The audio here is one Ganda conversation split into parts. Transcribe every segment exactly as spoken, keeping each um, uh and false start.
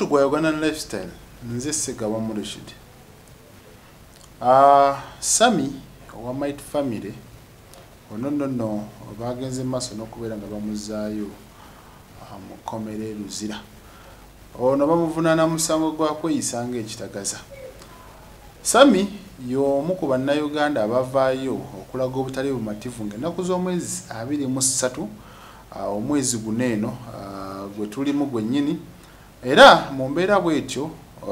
Mukutu gwa Uganda Lifestyle nze Ssegawa Rashid. Ah, Sami wa Might Family ono nno bagenze maso n'okubeera nga bamuzaayo mu komere Luzira. Ono bamuvunaana musango gwa kweyisanga ekitagaza. Sami y'omu ku bannayuganda abavaayo okulaga obutali bumativu ng'ennaku z'omwezi abiri mu ssatu omwezi guno eno gwe tulimu gwennyini, era mu mbeera bw'etyo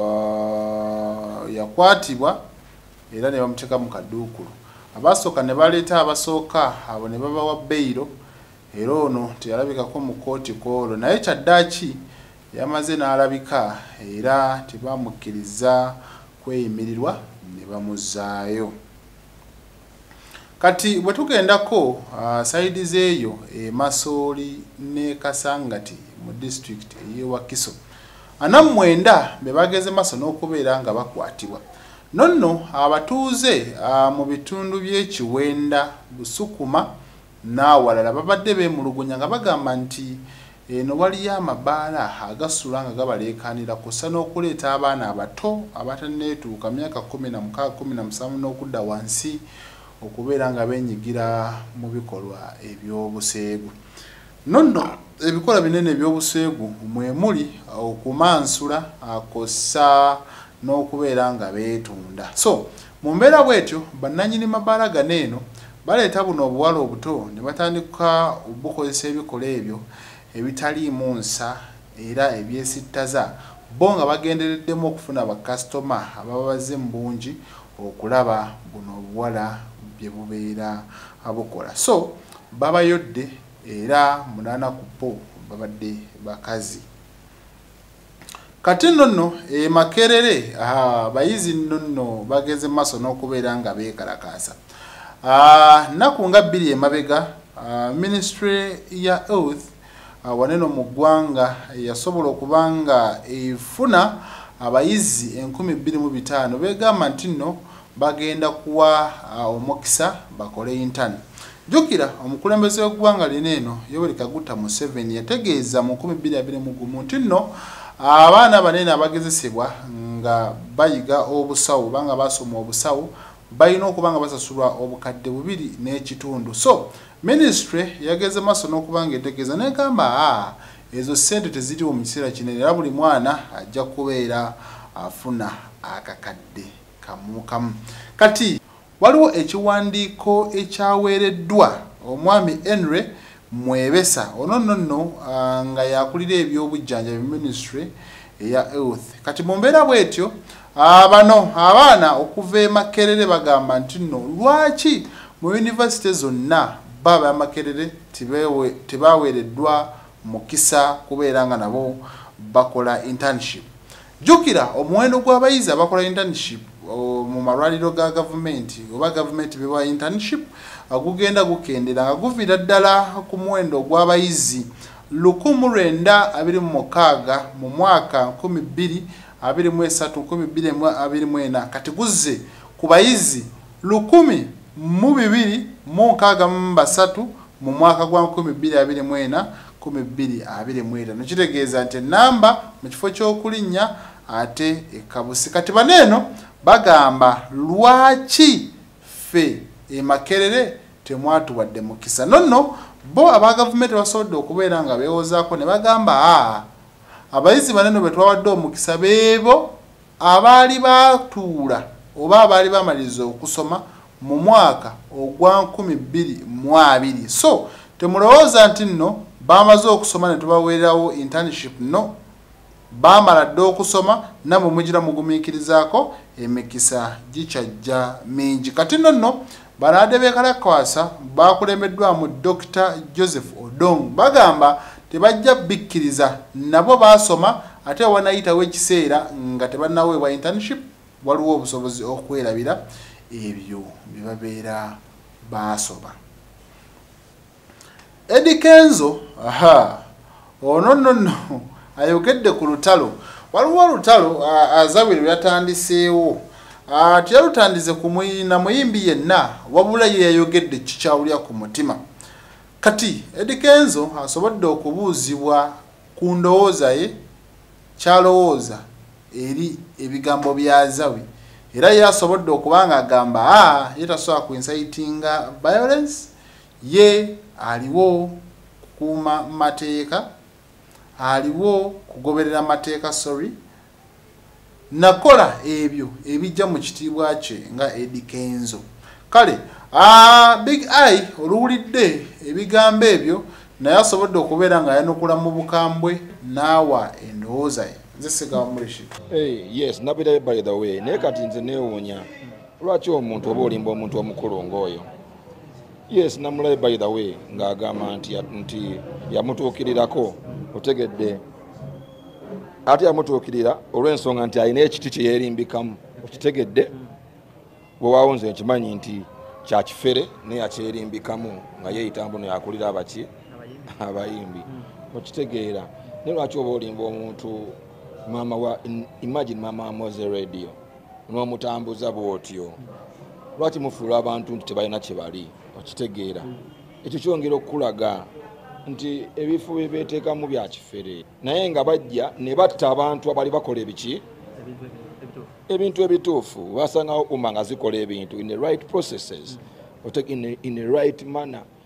yakwatibwa era ne bamuteeka mu kaduukulu. Abasooka ne baleeta abasooka abo ne babawa beyiro, era ono teyalabikako mu kooti kwolwo, naye kyaddaaki yamaze n'alabika era tebamukkiriza kweyimirirwa ne bamuzaayo. Kati bwe tugendako uh, saidi zeeyo e Masoli ne Kasangati mu district ey'e Wakiso, ana mwenda be bageze maso n'okubeera nga bakwatibwa. Nonno abatuuze uh, mu bitundu by'Ekiwenda, Busukuma n'awalala babadde beemulugunya nga bagamba nti eno waliyo amabaala agasula nga gabaleekaanira kussa n'okuleeta abaana abato abatanneetuuka myaka kumi na mukaaga kumi na musanvu n'okudda wansi okubeera nga beenyigira mu bikolwa eby'obuseegu. Nonno ebikola binene eby'obuseegu mwe muli okumansula akossa n'okubeera nga beetunda. So mu mbeera bw'etyo bannannyini mabaala gano eno baleeta buno obuwala obuto ne batandika obukozesa ebikola ebyo ebitaliimu nsa era ebyesittaza, bo nga bagendereddemu okufuna bakasitoma ababa bazze mu bungi okulaba buno obuwala bye bubeera abukola. So babayodde era munaana ku po babadde bakazi. Kati nonno e Makerere ah, bayizi nonno bageze maso n'okubeera nga beekalakaasa. Ah, naku nga bbiri emabega ah, Ministry ya Health ah, waneno mu ggwanga yasobola okubanga efuna abayizi enkumi bbiri mu bitaano beegamba nti nno bagenda kuwa uh, omukisa bakole intern. Jukira omukulembeze w'eggwanga lino eno Yoweri Kaguta Museveni yategeeza mu nkumi bbiri abiri mu gumu nti nno abaana banene abagezesebwa nga bayiga obusawo banga basoma obusawo balina okuba nga basasulwa obukadde bubiri n'ekitundu. So ministry yageze maso n'okubanga etegeeza n'egamba ah, ezo ssente teziriwo mu kiseera kinene era buli mwana ajja kubeera afuna akakadde kamu kamu. Kati waliwo ekiwandiiko ekyaweereddwa omwami Henry Mwebesa ono nno uh, nga yakulira ebyobujjanjabi ministry eya health. Kati mu mbeera bw'etyo abano abaana okuva e Makerere bagamba nti nno lwaki mu university zonna baba ya Makerere tebaweereddwa mukisa kubeera nga nabo bakola internship. Jukira omuwendo gw'abayizi abakola internship mu malwaliro ga government oba government bewa internship agugenda gukendera nga guvira ddala ku muwendo gw'abayizi lukumi lwenda abiri mu mukaaga mu mwaka nkumi bbiri abiri mu esatu nkumi bbiri abiri mu ena, kati guzze ku bayizi lukumi mu bibiri mu nkaaga mu basatu mu mwaka gwa nkumi bbiri abiri mu ena nkumi bbiri abiri mu etaano. Kitegeeza nti namba mu kifo ky'okulinnya ate ekabusi. Kati baneeno bagamba lwaki fe e Makerere temwatuwadde mukisa. Nonno bo aba gavumenti basobodde okubeera nga beewozaako ne bagamba ah, abayizi banene bwe twawadde omukisa beebo abaali baatuula oba abaali bamaliriza okusoma mu mwaka ogwa nkumi bbiri mu abiri. So temulowooza nti nno bamaze okusoma ne tubaweerawo internship. No, bamala dde okusoma namwe mugira mugumiikirizaako emikisa gikyajja mingi. Kati nonno banaadde beekalakaasa bakulembeddwamu Doctor Joseph Odong bagamba tebajja bikkiriza nabo basoma ate wanayitawo ekiseera nga tebannaweebwa internship waliwo obusobozi okwerabira ebyo bye babeera basoma. Eddie Kenzo aha ono nno ayogedde ku lutalo. Waliwo olutalo azawiri yatandiseewo teyalutandize ku muyina muyimbi yenna wabula ye yayogedde kikyawulya ku mutima. Kati Eddie Kenzo asobodde okubuuzibwa ku ndowooza ye kyalowooza eri ebigambo bya Zawi era yasobodde okubanga agamba ah ye tasobola kuincitinga violence ye aliwo kukuuma mateeka aliwo kugoberera mateeka sorry nakola ebyo ebijja mu kitiibwa kye nga Eddie Kenzo kale ah Big Eye oluwulidde ebigambo ebyo naye asobodde okubeera nga yanukula mu bukambwe naawa endowooza ye nze Ssegawa Mulishi. Hey, yes nabira by the way naye kati nze neewuunya lwaki omuntu oba olimba omuntu omukulu ng'oyo. Yes namulabe by the way ng'agamba nti nti yamutuukirirako otegedde ate yamutuukirira olw'ensonga nti alina ekiti kye yeerimbikamu okitegedde bwe waawunze nkimanyi nti kyakifere naye yakyerimbikamu nga yeeyita mbuno yakulira abaki abayimbi okitegeera naye lwaki oba olimba omuntu mama wa imagine mama wa Moze Radio n'omutambuza bw'otyo lwaki mufuula abantu nti tebalina kye bali okitegeera ekyo kyongera okulaga nti ebifo bye beeteekamu bya kifere naye nga bajja ne batta abantu abali bakola ebiki ebintu ebituufu basangawo umma nga zikola ebintu in the right processes in the, in the right manner